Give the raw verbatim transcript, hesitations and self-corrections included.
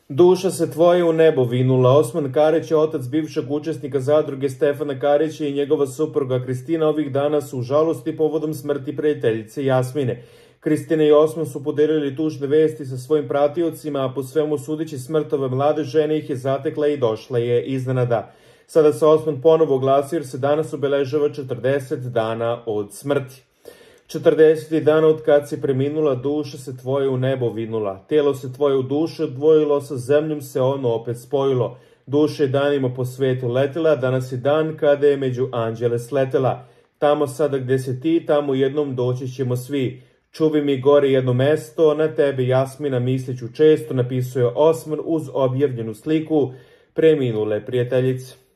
Duša se tvoja u nebo vinula. Osman Karić je otac bivšeg učesnika zadruge Stefana Karića i njegova supruga Kristina ovih dana su u žalosti povodom smrti prijateljice Jasmine. Kristina i Osman su podelili tužne vesti sa svojim pratiocima, a po svemu sudeći smrt ove mlade žene ih je zatekla i došla je iznenada. Sada se Osman ponovo oglasio jer se danas obeležava četrdeset dana od smrti. četrdeset dana od kad si preminula, duša se tvoja u nebo vinula. Telo se tvoje u dušu odvojilo, sa zemljom se ono opet spojilo. Duša je danima po svetu letela, danas je dan kada je među anđele sletela. Tamo sada gde si ti, tamo jednom doći ćemo svi. Čuvi mi gore jedno mesto, na tebe Jasmina misliću često, napisuje Osman uz objavljenu sliku preminule prijateljice.